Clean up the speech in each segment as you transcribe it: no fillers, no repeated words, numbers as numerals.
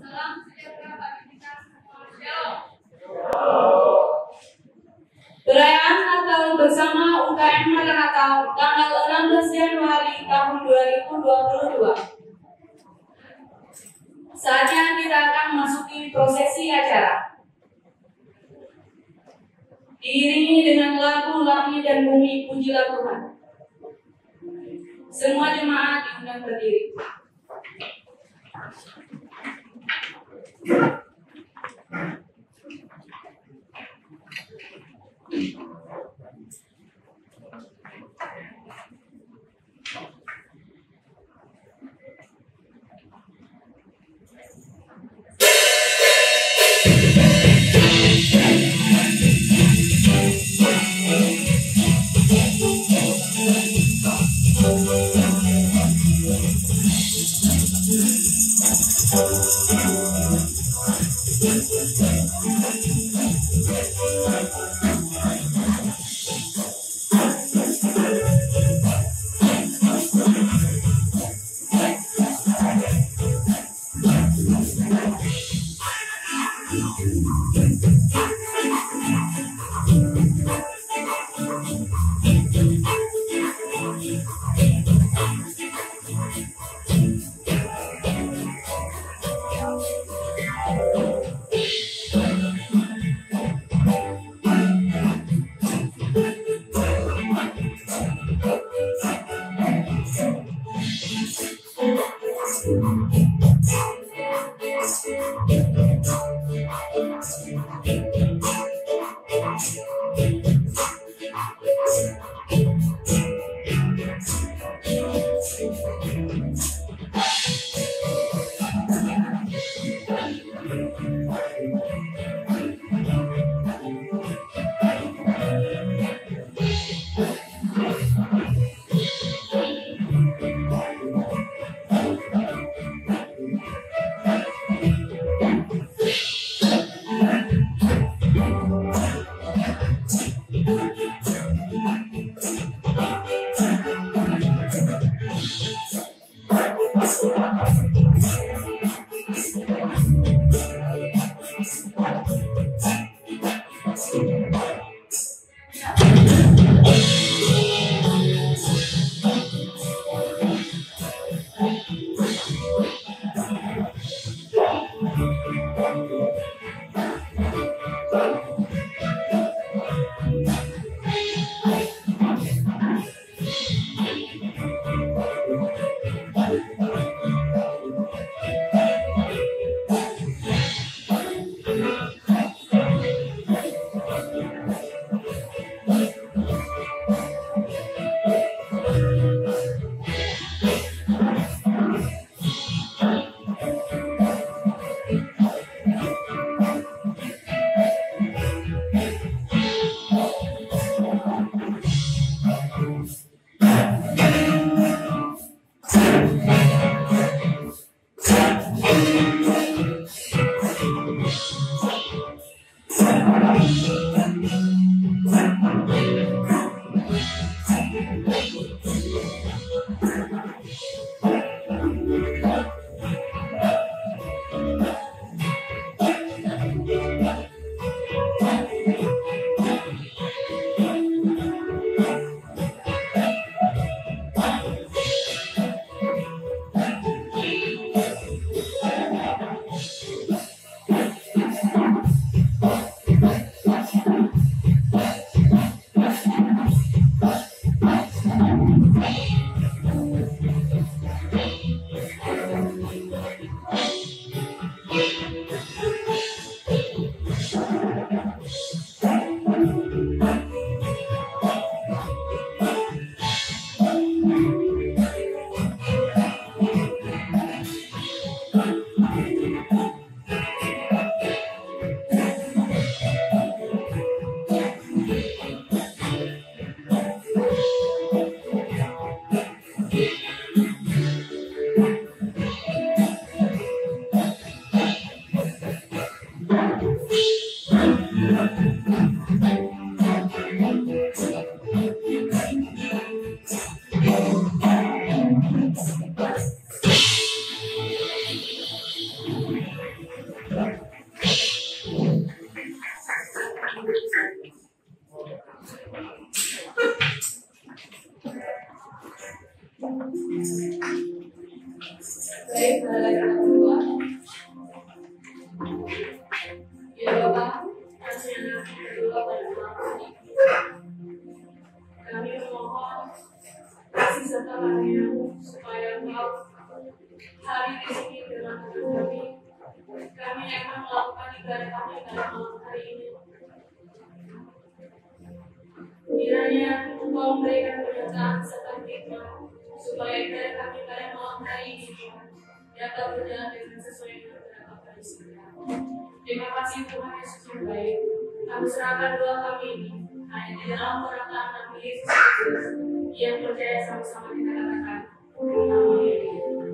Salam sejahtera bagi kita semua. Shalom. Perayaan Natal bersama UKM Maranatha tanggal 16 Januari tahun 2022. Saatnya kita akan memasuki prosesi acara. Diiringi dengan lagu Langit dan Bumi Pujilah Tuhan. Semua jemaat diundang berdiri. Baik, mulai yang kedua. Ya Bapak, kami anak kedua pada malam ini. Kami memohon kasih serta karunia-Mu supaya Engkau hari ini dengan kami. Kami akan melakukan ibadah kami pada malam hari ini. Kiranya Engkau memberikan penyertaan serta hikmat supaya ibadah kami pada malam hari ini dapat berjalan dengan sesuai dengan kehendak Bapa di surga. Terima kasih Tuhan Yesus yang baik. Kami serahkan doa kami ini hanya di dalam perkataan Nabi Yesus Kristus yang percaya sama-sama kita katakan. Amin.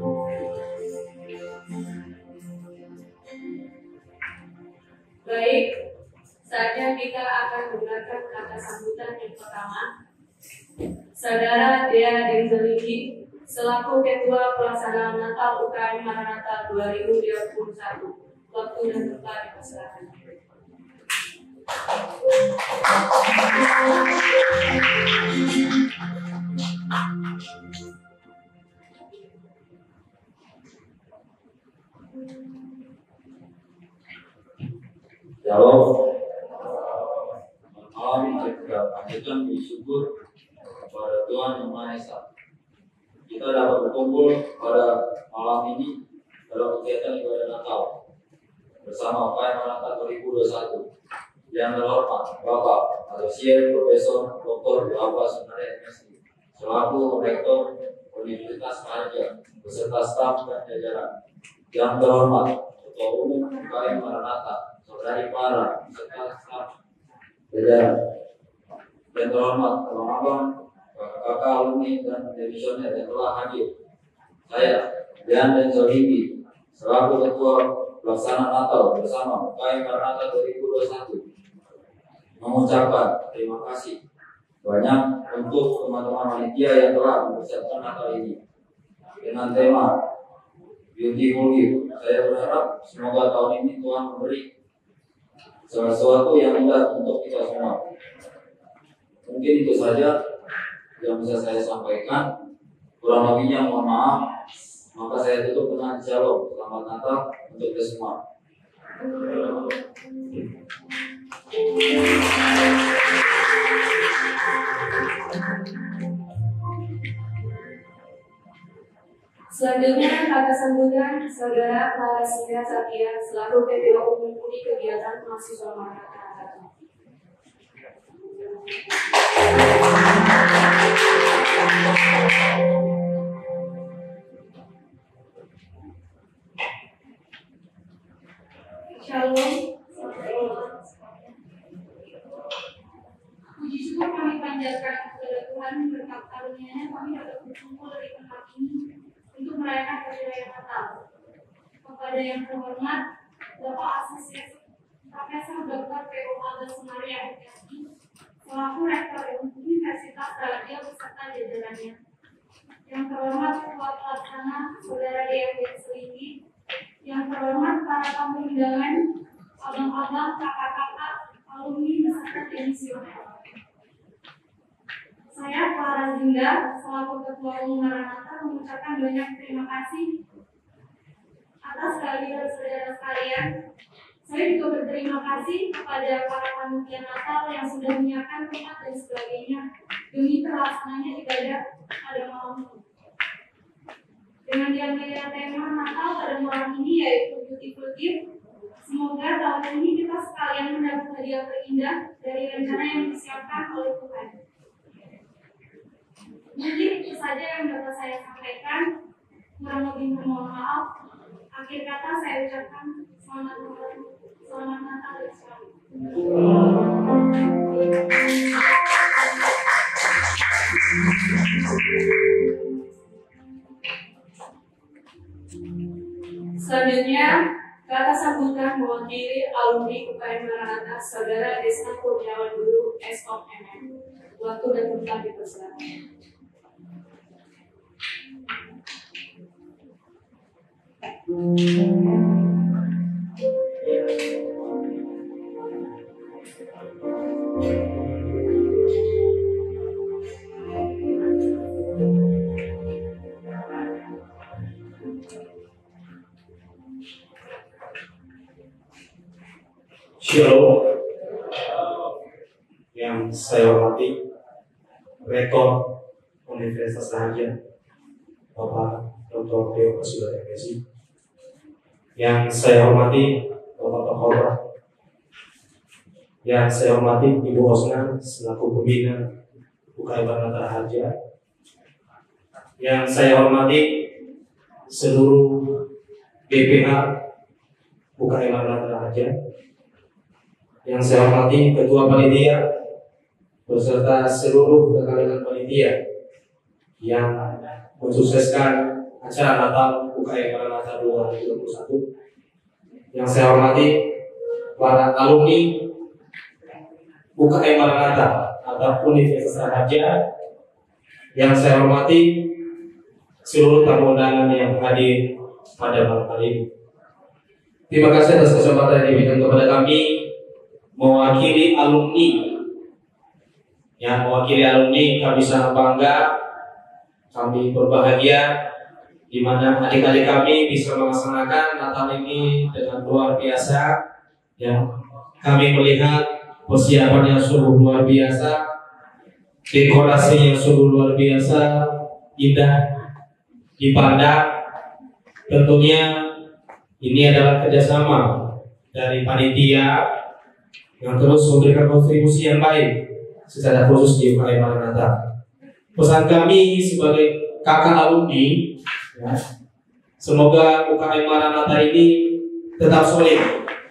Baik, saatnya kita akan mendengarkan kata sambutan yang pertama. Saudara Dea Denzaligi selaku Ketua Pelaksanaan Natal UKM Maranatha 2021. Waktu dan tempat dipersilakan. Shalom. Malam mari kita panjatkan puji syukur kepada Tuhan Yang Maha Esa. Kita dapat berkumpul pada malam ini dalam kegiatan ibadah Natal bersama UKM Maranatha 2021. Yang terhormat Bapak Asosiat Profesor Dr. Bapak Sunarya MSc selaku Rektor Universitas Raja beserta staf dan jajaran. Yang terhormat Ketua Umum UKM Maranatha Saudari Para beserta staf jajaran. Yang terhormat abang-abang, kakak-kakak alumni dan divisioner yang telah hadir. Saya Dean Denzaligi selaku Ketua Pelaksana Natal bersama UKM Maranatha 2021 mengucapkan terima kasih banyak untuk teman-teman panitia yang telah mempersiapkan Natal ini dengan tema Beautiful Gift. Saya berharap semoga tahun ini Tuhan memberi sesuatu yang indah untuk kita semua. Mungkin itu saja yang bisa saya sampaikan. Kurang lebihnya mohon maaf. Maka saya tutup dengan shalom. Selamat Natal untuk kita semua. Selanjutnya kata sambutan Saudara Clara Sinta Satya selaku Ketua Umum Uni Kegiatan Mahasiswa Maranatha. Shalom. Puji syukur kami panjatkan kepada Tuhan berkat karunia-Nya kami dapat berkumpul di tempat ini untuk merayakan hari raya Natal. Kepada yang terhormat Bapak Asosiat Profesor Dr. P.O. Alda Sunaria MSc selaku Rektor Universitas Raja beserta jajarannya. Yang terhormat Ketua Pelaksana Saudara Dea Denzaligi. Yang terhormat para tamu undangan, abang-abang, kakak-kakak, alumni beserta demisioner. Saya Clara Zinda selaku Ketua Umum Maranatha mengucapkan banyak terima kasih atas kehadiran saudara sekalian. Saya juga berterima kasih kepada para panitia Natal yang sudah menyiapkan tempat dan sebagainya demi terlaksananya ibadah pada malam ini. Dengan diambilnya tema Natal pada malam ini yaitu Beautiful Gift, semoga tahun ini kita sekalian mendapat hadiah terindah dari rencana yang disiapkan oleh Tuhan. Mungkin itu saja yang dapat saya sampaikan. Kurang lebih mohon maaf. Akhir kata saya ucapkan selamat Natal dan selamat. Selanjutnya, kata sambutan mewakili alumni UKM Maranatha Saudara Desta Kurniawan Guru S.Com MM. Waktu dan tempat dipersilakan. Shalom. Yang saya hormati Rektor Universitas Raharja Bapak Dr. Teo Kasula MSI. Yang saya hormati Bapak Kapolda. Yang saya hormati Ibu Osna selaku pembina UKM Maranatha Raharja. Yang saya hormati seluruh BPH UKM Maranatha Raharja. Yang saya hormati Ketua Panitia beserta seluruh rekan-rekan panitia yang mensukseskan acara Natal UKM Maranatha 2021. Yang saya hormati para alumni UKM Maranatha atau Universitas Raharja. Yang saya hormati seluruh tamu undangan yang hadir pada malam hari ini. Terima kasih atas kesempatan yang diberikan kepada kami mewakili alumni. Yang mewakili alumni, kami sangat bangga, kami berbahagia di mana adik-adik kami bisa melaksanakan Natal ini dengan luar biasa. Yang kami melihat persiapannya sungguh luar biasa, dekorasinya sungguh luar biasa, indah dipandang. Tentunya ini adalah kerjasama dari panitia yang terus memberikan kontribusi yang baik secara khusus di UKM Maranatha. Pesan kami sebagai kakak alumni, ya, semoga UKM Maranatha ini tetap solid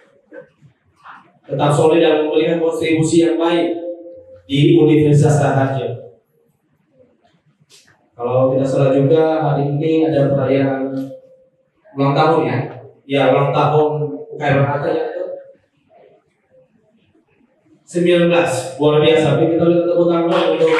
dan memberikan kontribusi yang baik di Universitas Raharja. Kalau tidak salah juga hari ini ada perayaan ulang tahun ya. Ya, ulang tahun UKM Maranatha ya. 19, luar biasa. Kita lihat tepuk tangan untuk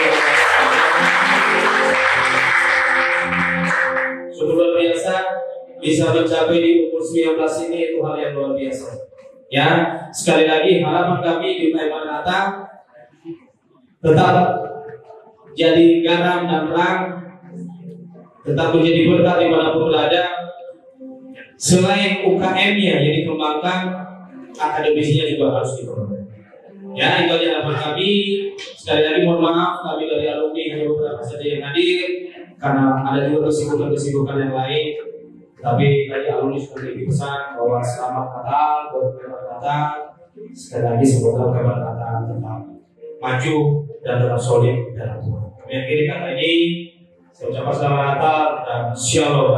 sungguh luar biasa bisa mencapai di umur 19 ini, itu hal yang luar biasa. Ya, sekali lagi harapan kami di UKM Maranatha tetap jadi garam dan terang, tetap menjadi berkat dimanapun berada. Selain UKM-nya yang dikembangkan, akademisinya juga harus dikembangkan. Ya, itu aja harapan kami. Sekali lagi mohon maaf kami dari alumni hanya beberapa saja yang hadir karena ada juga kesibukan yang lain. Tapi tadi alumni sudah memberi pesan bahwa selamat Natal buat UKM Maranatha. Sekali lagi semoga UKM Maranatha tetap maju dan tetap solid dalam Tuhan. Kami akhiri kata ini. Saya ucapkan selamat Natal dan Shalom.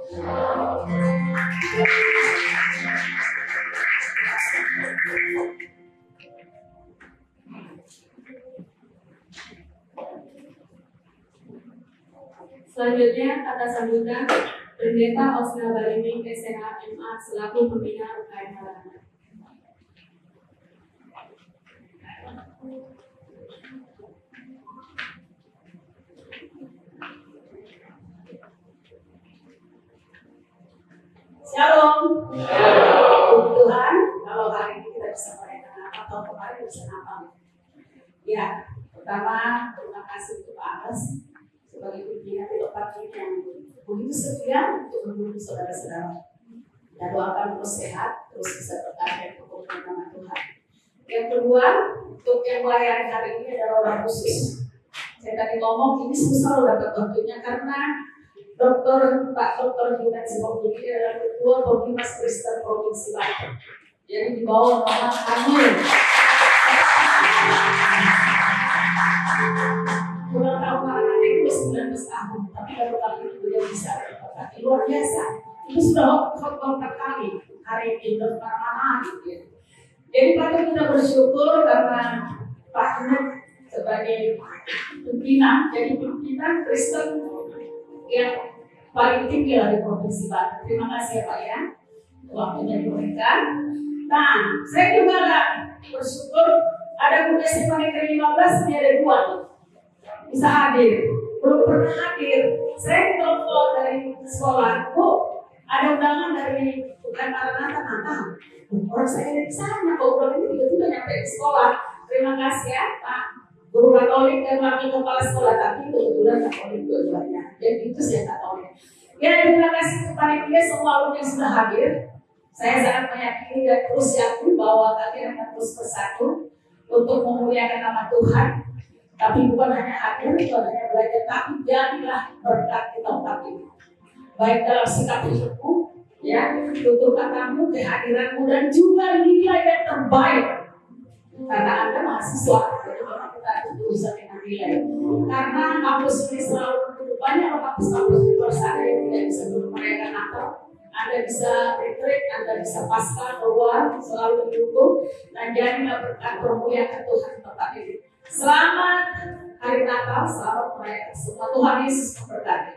Selanjutnya kata sambutan Pendeta Osna Bariming SMA MA selaku pembina UKM Maranatha. Shalom. Tuhan, kalau hari ini kita bisa merayakan apa atau kemarin bisa apa? Ya, pertama terima kasih untuk Pak Anas sebagai pimpinan tempat ini yang begitu setia untuk menunggu saudara-saudara. Dan doakan terus sehat, terus bisa berkarya untuk nama Tuhan. Yang kedua, untuk yang melayani hari ini adalah orang khusus. Saya tadi ngomong ini susah loh dapat waktunya karena Pak Dr. Yudan Sibong ini adalah Ketua Pembimas Kristen Provinsi Banten. Jadi di bawah nama kami. Ulang tahun Maranatha itu 19 tahun, tapi baru kali ini beliau bisa berkati luar biasa. Itu sudah kontak kami hari ini belum mana gitu ya. Jadi patut kita bersyukur karena Pak Yudan sebagai pimpinan, jadi pimpinan Kristen yang paling tinggi di Provinsi Banten. Terima kasih ya Pak ya, waktunya diberikan. Nah, saya juga bersyukur ada Bunda Stefani ke-15, ini ada 2 bisa hadir, belum pernah hadir. Saya telepon dari sekolah, Bu, ada undangan dari UKM Maranatha Natal. Orang saya dari sana, kok ini tiba-tiba nyampe di sekolah. Terima kasih ya Pak Guru Katolik dan Wakil Kepala Sekolah, tapi kebetulan Katolik dua-duanya. Dan itu saya Katolik. Ya, terima kasih kepada dia semua alumni yang sudah hadir. Saya sangat meyakini dan terus yakin bahwa kalian akan terus bersatu untuk memuliakan nama Tuhan. Tapi bukan hanya hadir, bukan hanya belajar, tapi jadilah berkat di tempat ini. Baik dalam sikap hidupmu, ya, tutur katamu, kehadiranmu, dan juga nilai yang terbaik. Karena Anda mahasiswa, jadi memang kita harus berusaha dengan nilai. Karena kampus ini selalu banyak kampus-kampus di luar sana yang tidak bisa merayakan Natal. Anda bisa retreat, Anda bisa pasca keluar, selalu didukung, dan jadilah berkat memuliakan Tuhan di tempat ini. Selamat Hari Natal, selamat merayakan semua. Tuhan Yesus memberkati.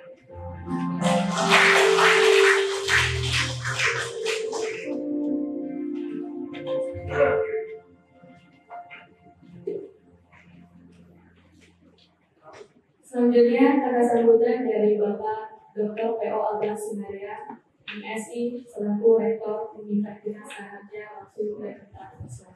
Selanjutnya kata sambutan dari Bapak Dr. P.O. Alban Sunaria, MSI, selaku Rektor Universitas Raharja Waktu Universitas.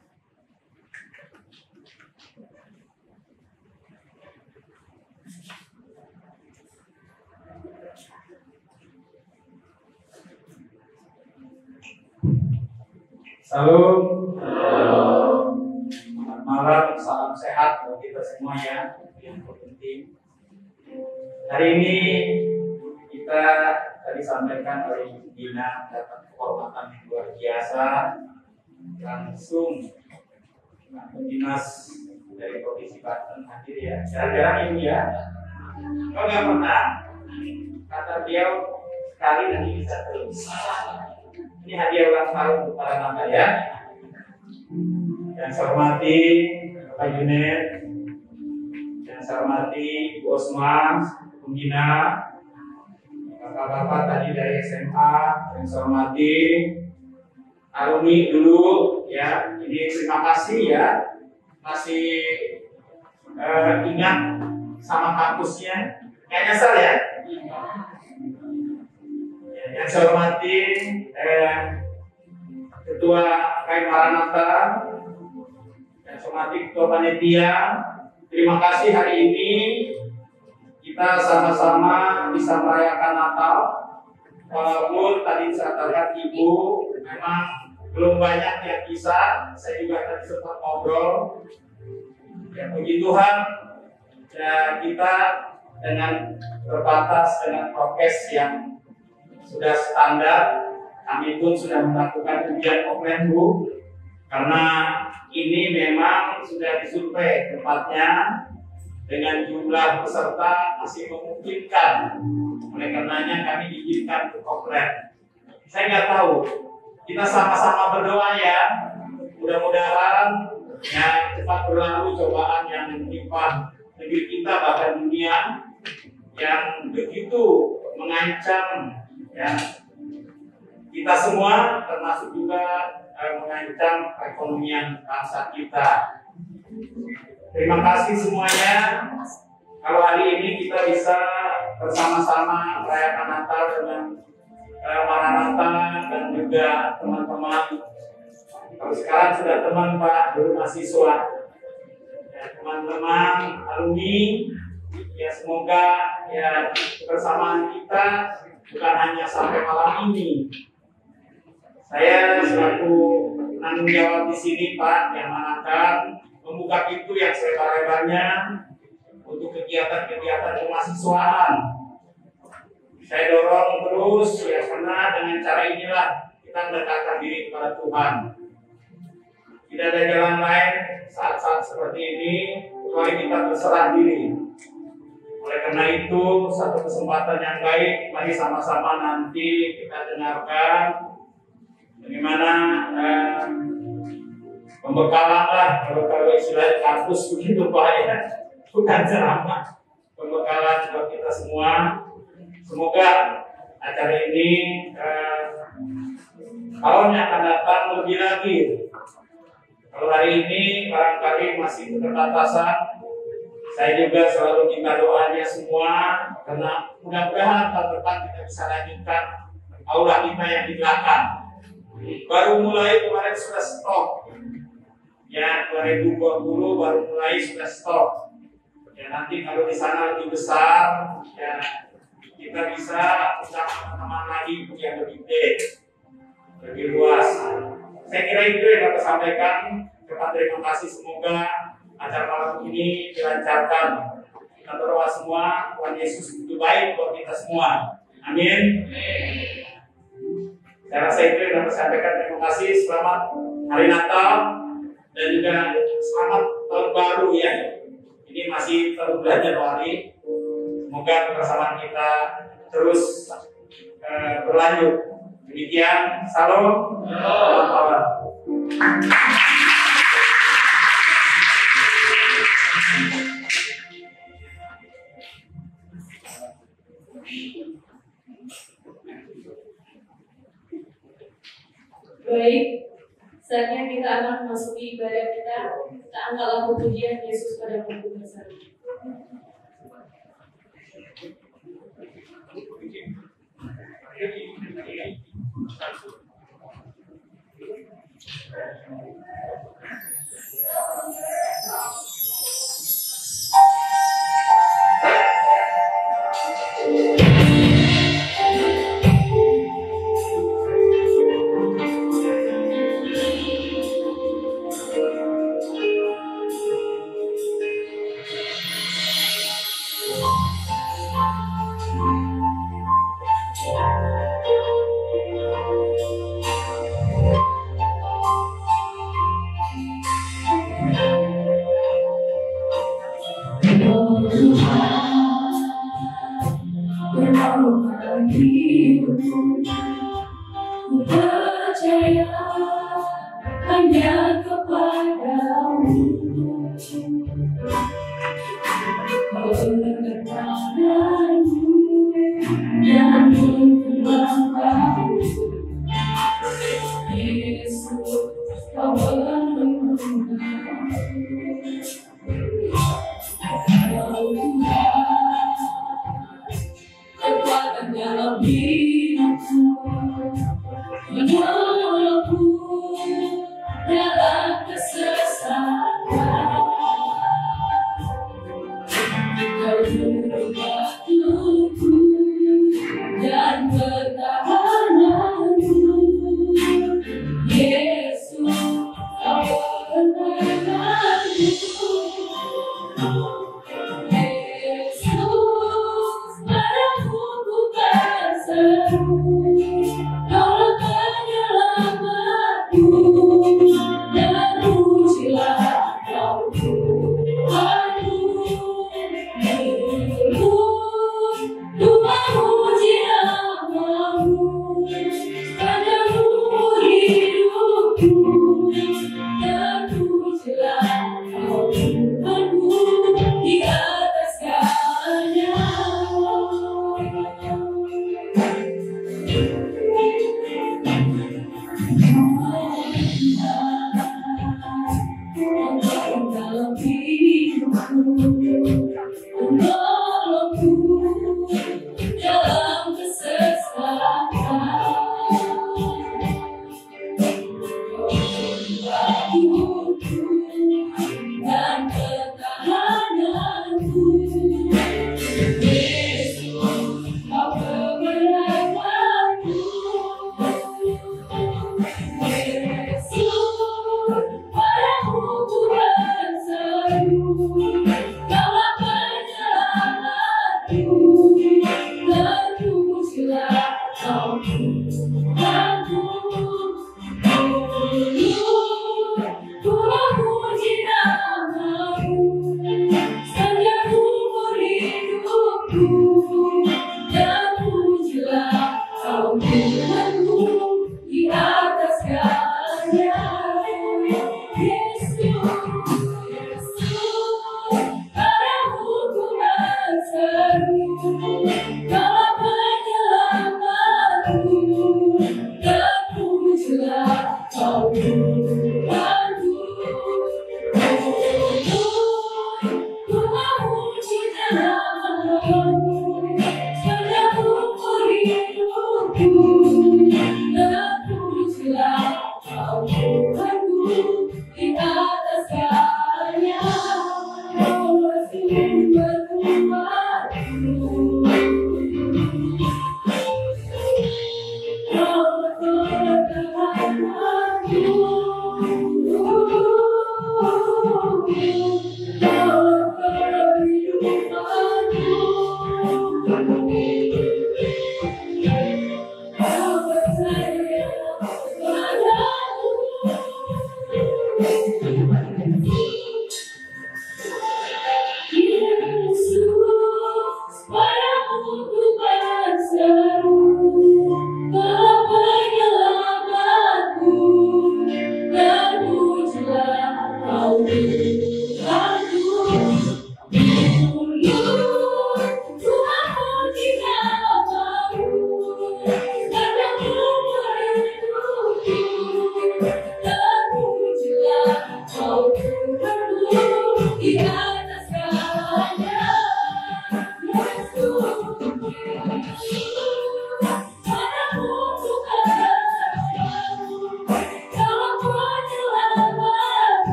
Salam. Selamat malam, salam sehat buat kita semua ya. Yang terpenting hari ini kita tadi sampaikan oleh Dina dapat kehormatan yang luar biasa langsung dinas dari Provinsi Banten hadir ya. Jarang-jarang ini ya. Kau nggak pernah kata beliau sekali nanti bisa terus. Ini hadiah ulang tahun untuk para naga ya. Yang saya hormati Bapak Junet, yang saya hormati Bu Osma, Pembina, bapak-bapak tadi dari SMA, yang saya hormati alumni dulu ya. Ini terima kasih ya, masih ingat sama kampusnya, nggak nyesal ya. Yang saya hormati Ketua KM Maranatha, yang saya hormati Ketua Panitia, terima kasih hari ini kita sama-sama bisa merayakan Natal. Walaupun tadi saya lihat Ibu memang belum banyak yang bisa, saya juga tadi sempat ngobrol. Ya puji Tuhan, ya kita dengan terbatas dengan prokes yang sudah standar, kami pun sudah melakukan ujian offline Bu, karena ini memang sudah disurvei tempatnya dengan jumlah peserta masih memungkinkan. Oleh karenanya kami diizinkan untuk offline. Saya nggak tahu, kita sama-sama berdoa ya, mudah-mudahan ya cepat berlalu cobaan yang menimpa negeri kita bahkan dunia yang begitu mengancam ya kita semua, termasuk juga mengancam perekonomian bangsa kita. Terima kasih semuanya. Kalau hari ini kita bisa bersama-sama merayakan Natal dengan Maranatha dan juga teman-teman. Kalau sekarang sudah teman Pak, dulu mahasiswa. Ya, teman-teman alumni, ya semoga ya kebersamaan kita bukan hanya sampai malam ini. Saya selaku penanggung jawab di sini Pak, yang akan membuka pintu yang selebar-lebarnya untuk kegiatan-kegiatan kemahasiswaan. Saya dorong terus ya, karena dengan cara inilah kita mendekatkan diri kepada Tuhan. Tidak ada jalan lain saat-saat seperti ini kecuali kita berserah diri. Oleh karena itu, satu kesempatan yang baik, mari sama-sama nanti kita dengarkan bagaimana pembekalan lah, kalau istilah kampus begitu Pak ya, bukan ceramah, pembekalan buat kita semua. Semoga acara ini tahun yang akan datang lebih lagi. Kalau hari ini barangkali masih keterbatasan, saya juga selalu minta doanya semua, karena mudah-mudahan tahun depan kita bisa lanjutkan aula kita yang di belakang. Baru mulai kemarin sudah stop, ya 2020 baru mulai sudah stop. Ya nanti kalau di sana lebih besar, ya kita bisa bersama teman-teman lagi yang lebih gede. lebih luas. Saya kira itu yang dapat sampaikan. Terima kasih, semoga acara malam ini dilancarkan. Kita berdoa semua, Tuhan Yesus itu baik buat kita semua. Amin. Saya rasa itu yang dapat sampaikan. Terima kasih, selamat Hari Natal dan juga selamat Tahun Baru ya. Ini masih baru bulan Januari. Semoga kebersamaan kita terus berlanjut. Demikian, salam. Salam. Baik, saatnya kita akan memasuki ibadah kita. Kita angkat lagu pujian Yesus pada waktu bersama. Percaya hanya kepadamu, kebenaranmu dan kebanggaan Yesus, kau kekuatan dalam hidupku, menolongku dalam kesesatan. Kau juru batuku dan pertahananku, Yesus, kau kebenaranku.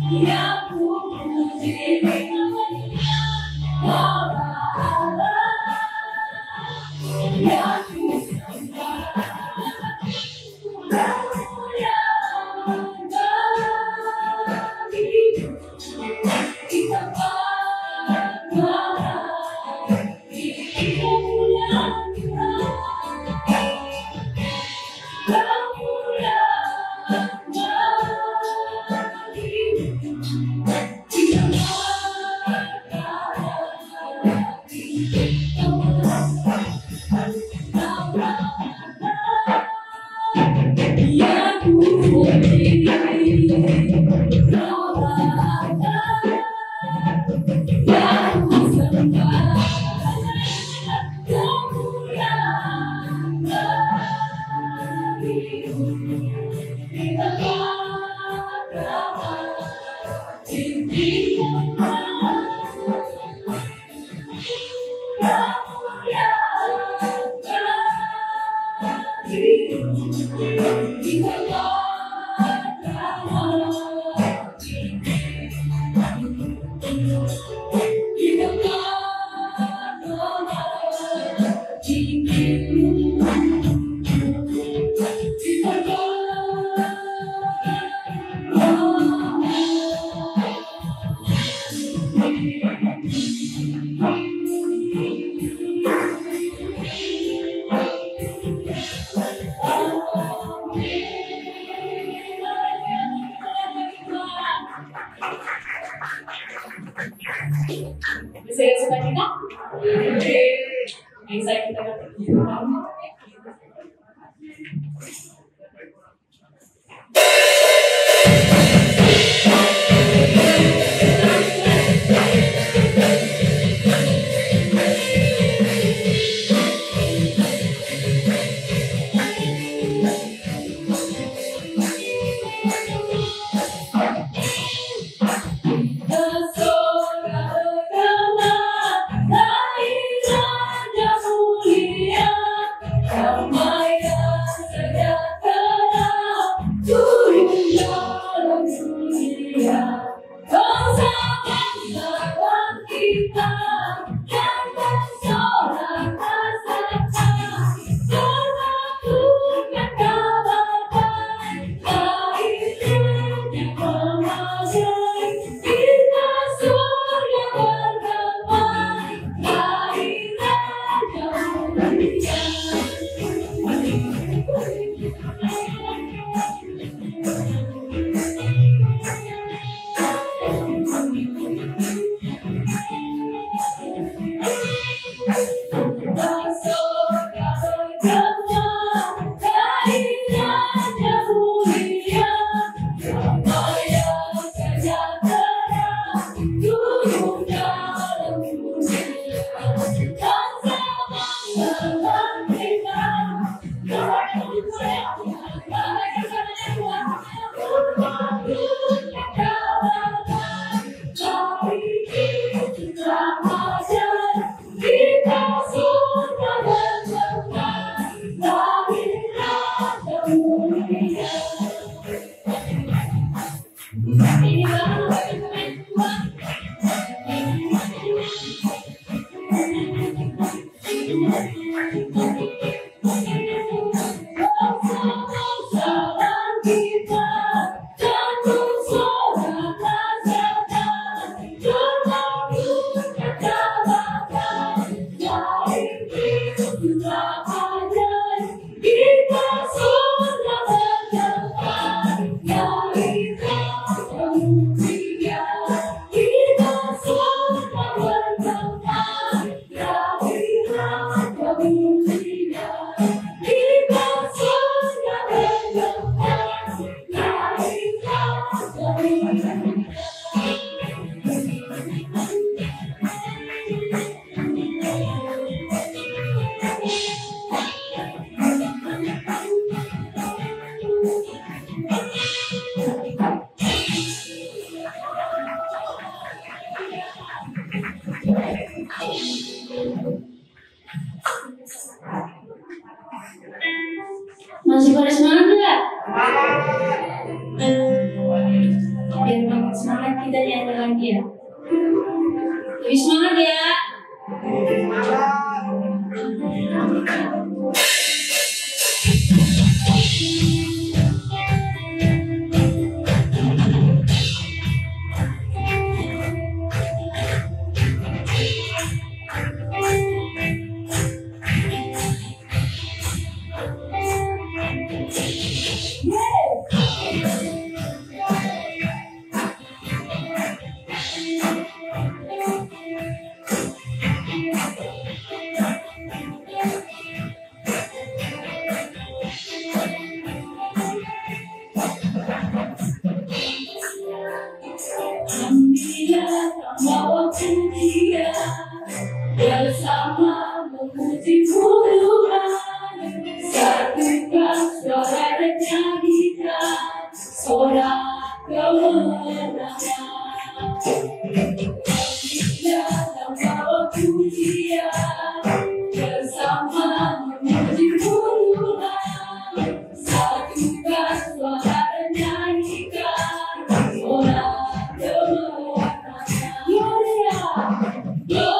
Saya suka kita? Yang saya kita Masih pada semangat nggak? Biar Semangat kita nyanyi lagi ya. Lebih semangat ya. Bersama memuji Tuhan, satukan suara dan nyanyikan sorak kemenangan. Dalam bawa pujian, bersama memuji Tuhan, satukan suara dan nyanyikan sorak kemenangan. Gloria.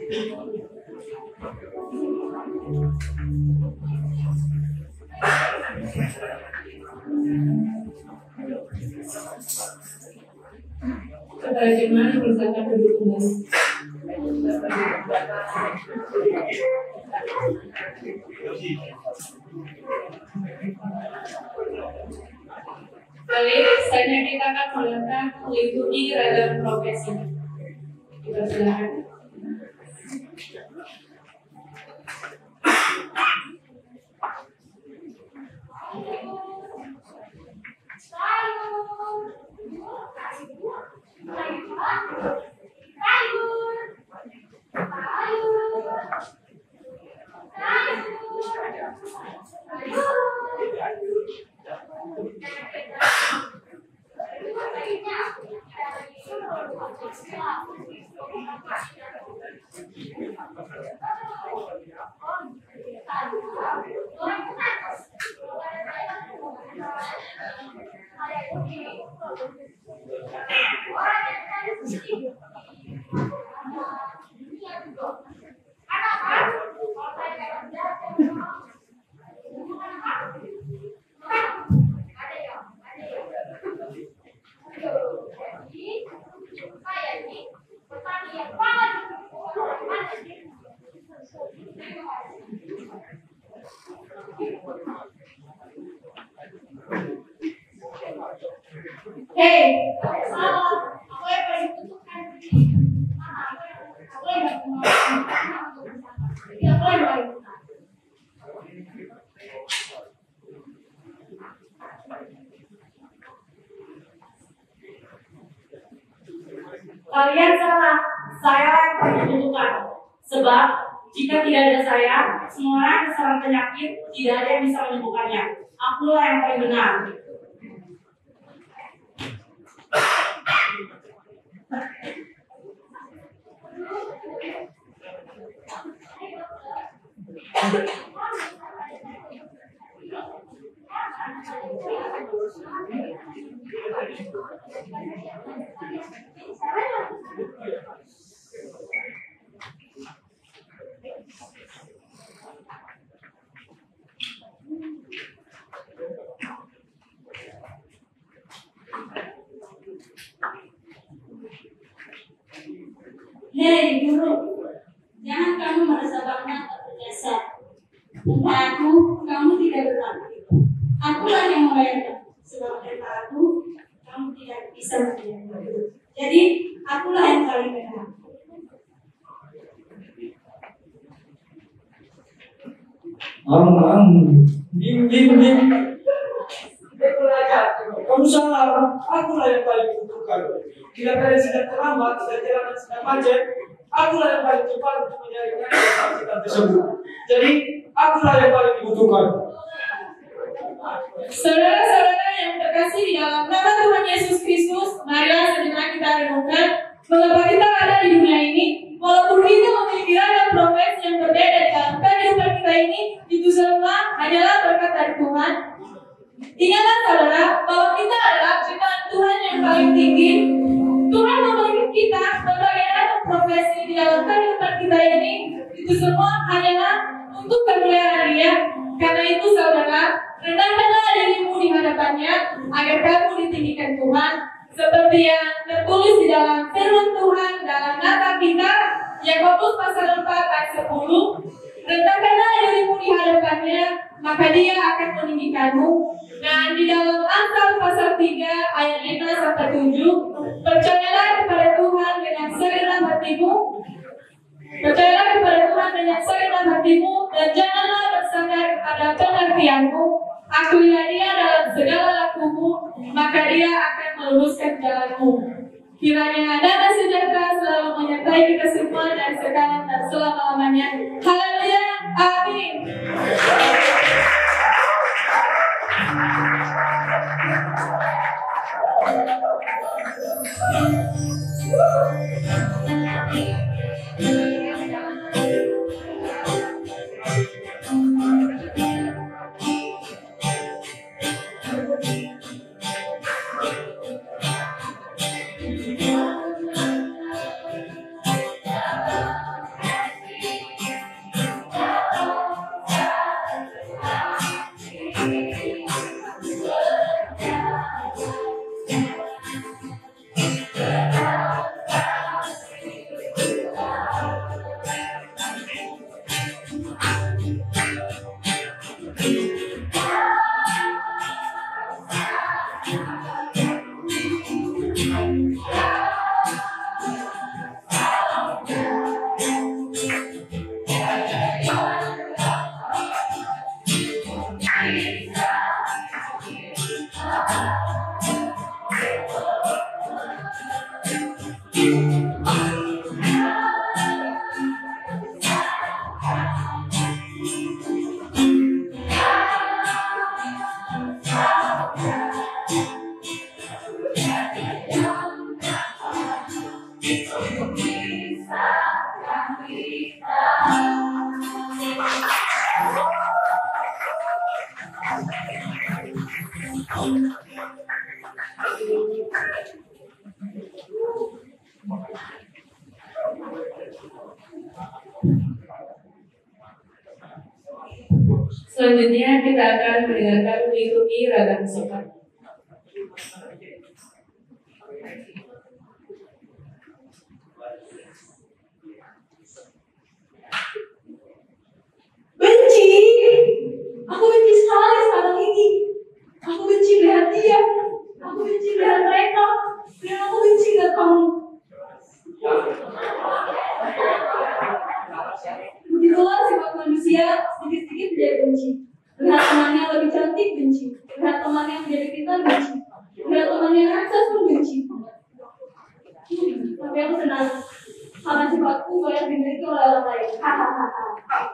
Kepada jemaah dipersilakan duduk kembali. Baik, selanjutnya kita akan melakukan liturgi ragam profesi. Dipersilakan. Hei, salah. Aku yang paling butuhkan ini. Aku yang paling butuhkan. Jadi aku yang paling butuhkan. Kalian salah. Saya yang paling butuhkan. Sebab jika tidak ada saya, semua orang terserang penyakit, tidak ada yang bisa menyembuhkannya. Akulah yang paling benar. Hei guru, jangan kamu merasa bangga tak berjasa. Tanpa aku, kamu tidak berarti. Akulah yang membayarkan. Sebab tanpa aku, kamu tidak bisa membayarkan. Jadi, akulah yang paling benar. Dim. Kamu salah, akulah yang paling butuhkan. Bila kalian sedang terlambat, sedang jalan sedang macet, akulah yang paling cepat untuk menyelesaikan kesaksian tersebut. Jadi, akulah yang paling dibutuhkan. Saudara-saudara yang terkasih di dalam nama Tuhan Yesus Kristus, marilah sejenak kita renungkan mengapa kita ada di dunia ini. Walaupun kita memiliki ragam profesi yang berbeda di dalam kehidupan kita ini, itu semua hanyalah berkat dari Tuhan. Ingatlah saudara bahwa kita adalah ciptaan Tuhan yang paling tinggi. Tuhan memberi kita berbagai ragam profesi di dalam kehidupan kita ini. Itu semua hanyalah untuk kemuliaan Dia. Karena itu saudara, rendahkanlah dirimu di hadapannya agar kamu ditinggikan Tuhan, seperti yang tertulis di dalam firman Tuhan dalam Natal kita, Yakobus pasal 4 ayat 10. Rendahkanlah dirimu di hadapannya, maka Dia akan meninggikanmu. Dan di dalam Amsal pasal 3 ayat 5 sampai 7, percayalah kepada Tuhan dengan segenap hatimu. Percayalah kepada Tuhan dengan segenap hatimu dan janganlah bersandar kepada pengertianmu. Akuilah Dia dalam segala lakumu, maka Dia akan meluruskan jalanmu. Kiranya damai sejahtera selalu menyertai kita semua dan sekarang dan selama-lamanya. Haleluya, amin. Selanjutnya kita akan mendengarkan liturgi ragam sifat. Benci, aku benci sekali sekarang ini. Aku benci melihat dia, aku benci melihat mereka, dan aku benci melihat kamu. Begitulah sifat manusia, sedikit-sedikit menjadi benci. Lihat temannya lebih cantik, benci. Lihat temannya menjadi pintar, benci. Lihat temannya sukses pun benci. Tapi aku senang karena sifatku banyak dimiliki oleh orang lain. Hahaha.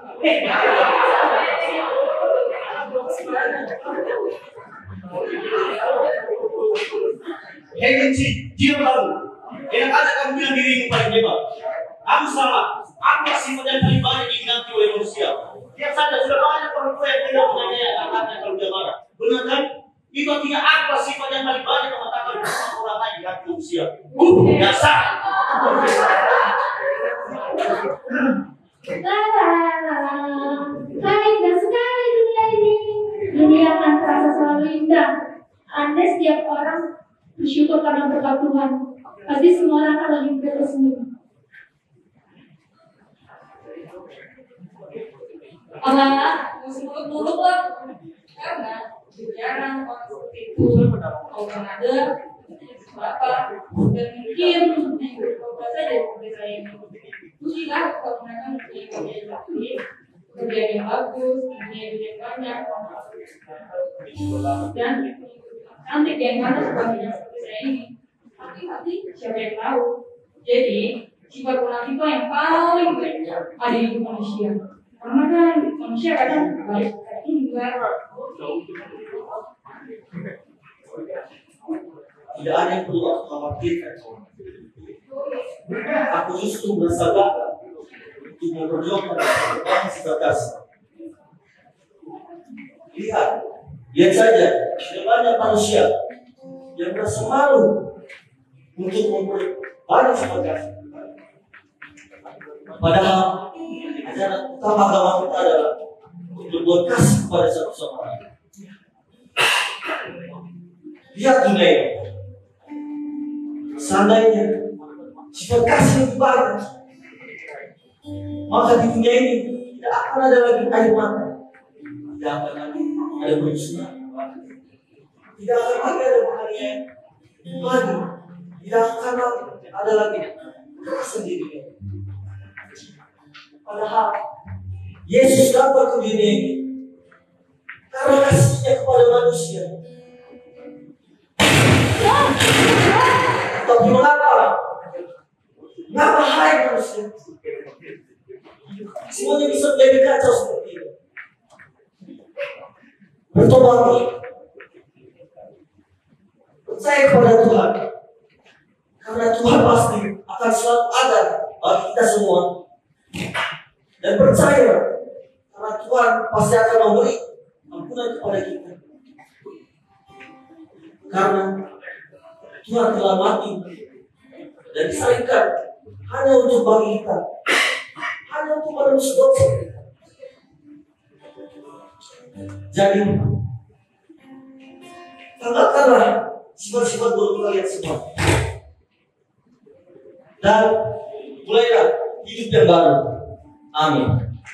Hei benci, diam kamu. Enak aja kamu bilang dirimu paling hebat. Aku salah. Aku sifat yang paling banyak diganti oleh manusia. Lihat saja sudah banyak orang tua yang tidak menganiaya anaknya kalau dia marah. Benar kan? Itu artinya aku sifat yang paling banyak mengatakan orang lain di hati manusia. Dasar. Hai, indah sekali dunia ini. Dunia akan terasa selalu indah. Andai setiap orang bersyukur karena berkat Tuhan, pasti semua orang akan lebih tersenyum. Allah muluk-muluk lah, karena jarang orang seperti itu mau ada berapa dan mungkin yang berubah saja seperti saya ini. Usilah kalau mereka mempunyai kerjaan yang bagus, punya duit yang banyak, dan cantik yang mana sebagainya seperti saya ini. Tapi siapa yang tahu? Jadi sifat munafik itu yang paling baik ada di hidup manusia. Karena kan manusia kadang baik, kadang enggak. Tidak ada yang perlu aku khawatirkan. Aku justru merasa bangga untuk memperjuangkan berbagai sifat kasih. Lihat saja, ada banyak manusia yang merasa malu untuk memperbanyak sifat kasih. Padahal ajaran utama agama kita adalah untuk berbuat kasih kepada satu sama lain. Lihat dunia ini. Seandainya sifat kasih lebih banyak, maka di dunia ini tidak akan ada lagi air mata, tidak akan lagi ada perusahaan, tidak akan lagi ada penganiayaan lagi, tidak akan ada lagi kekerasan di dunia. Padahal Yesus datang ke dunia ini karena kasihnya kepada manusia. Tapi mengapa? Mengapa hai manusia? Semuanya bisa menjadi kacau seperti ini. Bertobatlah. Percaya kepada Tuhan. Karena Tuhan pasti akan selalu ada bagi kita semua. Dan percaya karena Tuhan pasti akan memberi ampunan kepada kita. Karena Tuhan telah mati dan disalibkan hanya untuk bagi kita, hanya untuk menebus dosa. Jadi tanggalkanlah sifat-sifat buruk kalian semua dan mulailah hidup yang baru. Amin.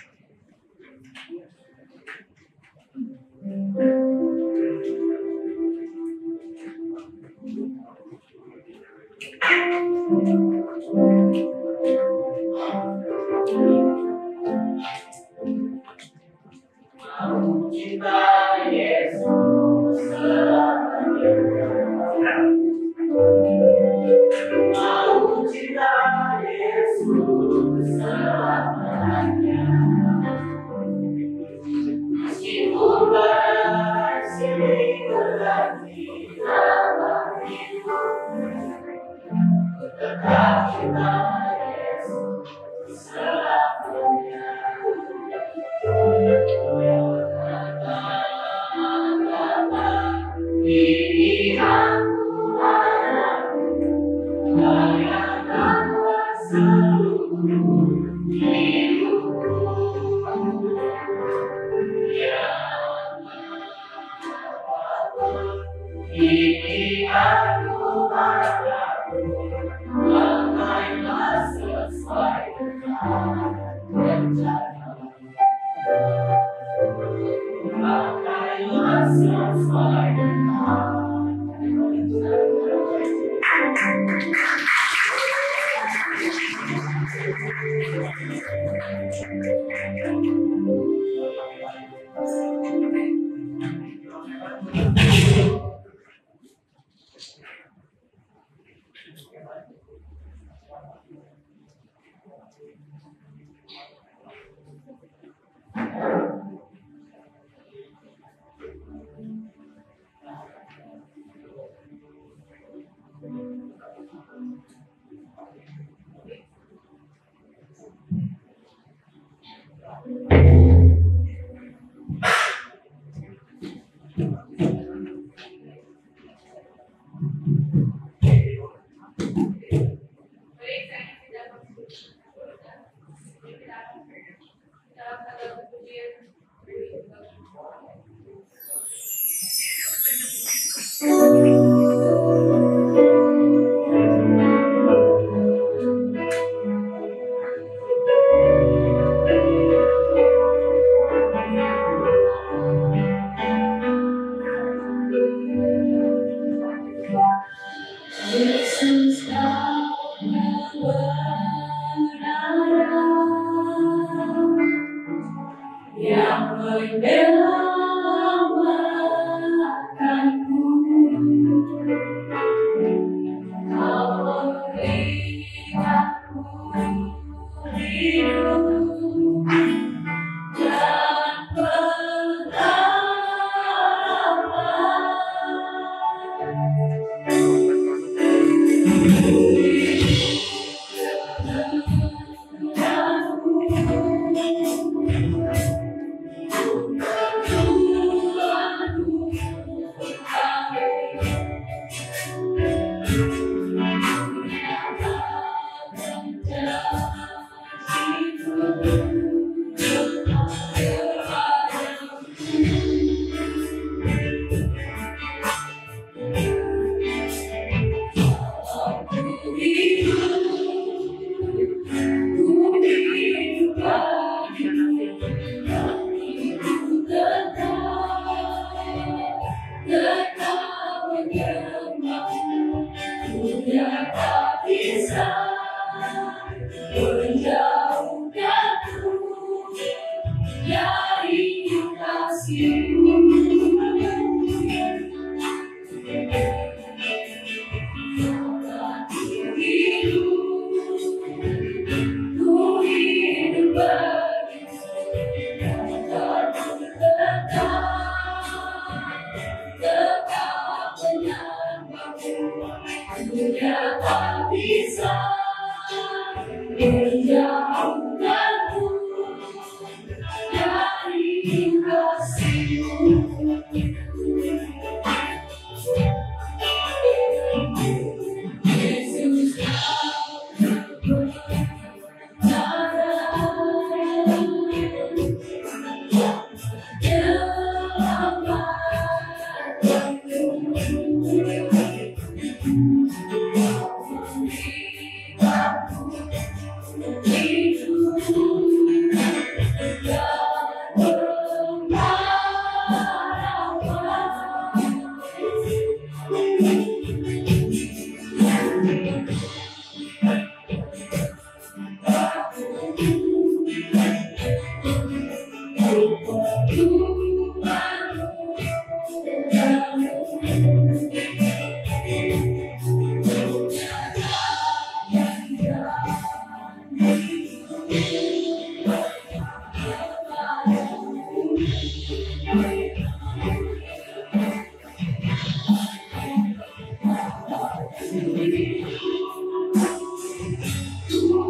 Cinta Yesus selamanya. Mau cinta Yesus selamanya.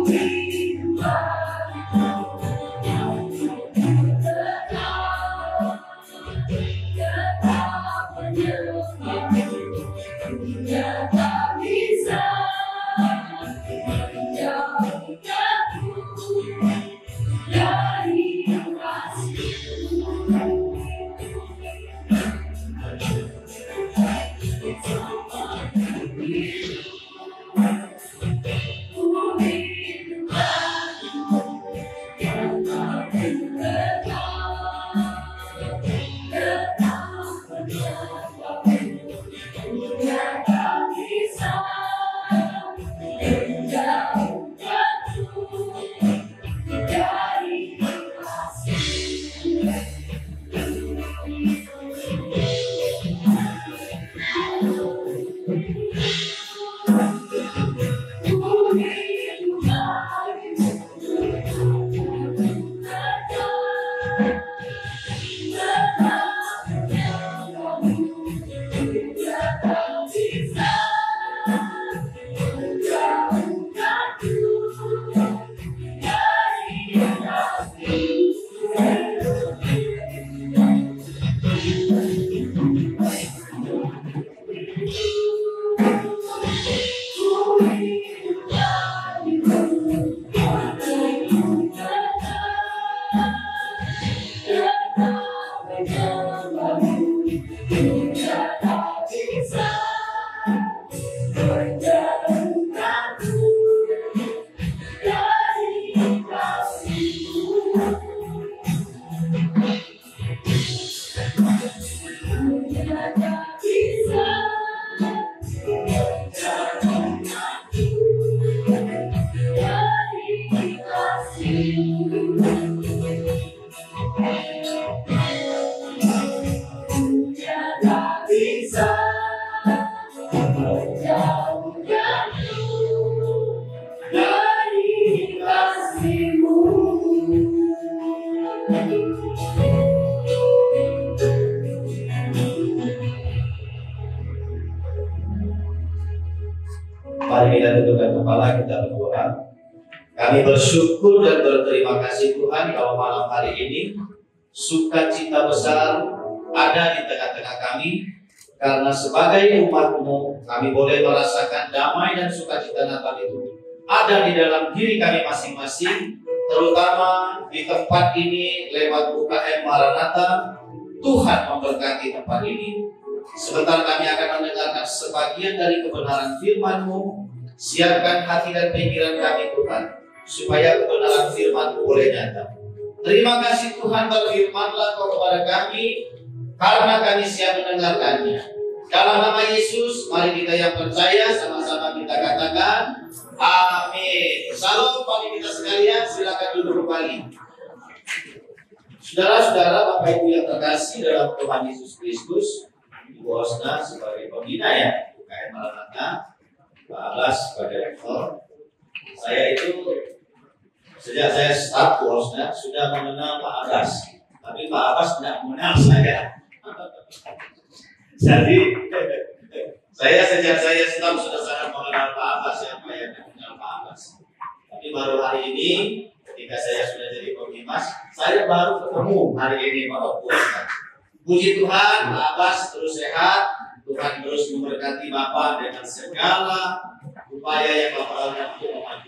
Mari kita tundukkan kepala, kita berdoa. Kami bersyukur dan berterima kasih Tuhan kalau malam hari ini sukacita besar ada di tengah-tengah kami, karena sebagai umat-Mu kami boleh merasakan damai dan sukacita Natal itu ada di dalam diri kami masing-masing, terutama di tempat ini lewat UKM Maranatha. Tuhan memberkati tempat ini. Sebentar kami akan mendengarkan sebagian dari kebenaran firman-Mu. Siapkan hati dan pikiran kami Tuhan, supaya kebenaran firman-Mu boleh nyata. Terima kasih Tuhan, berfirman-Lah Kau kepada kami, karena kami siap mendengarkannya. Dalam nama Yesus, mari kita yang percaya sama-sama kita katakan amin. Salam bagi kita sekalian, silakan duduk kembali. Saudara-saudara, Bapak Ibu yang terkasih dalam Tuhan Yesus Kristus, Ibu Osna sebagai pembina ya UKM Maranatha, Pak Ablas sebagai rektor. Saya itu sejak saya start Bu Osna sudah mengenal Pak Ablas, tapi Pak Ablas tidak mengenal saya. Jadi saya sejak saya start sudah sangat mengenal Pak Ablas, siapa yang mengenal Pak Ablas. Tapi baru hari ini ketika saya sudah jadi penghimas, saya baru ketemu hari ini Pak Osna. Puji Tuhan, Pak Abbas terus sehat, Tuhan terus memberkati Bapak dengan segala upaya yang Bapak lakukan untuk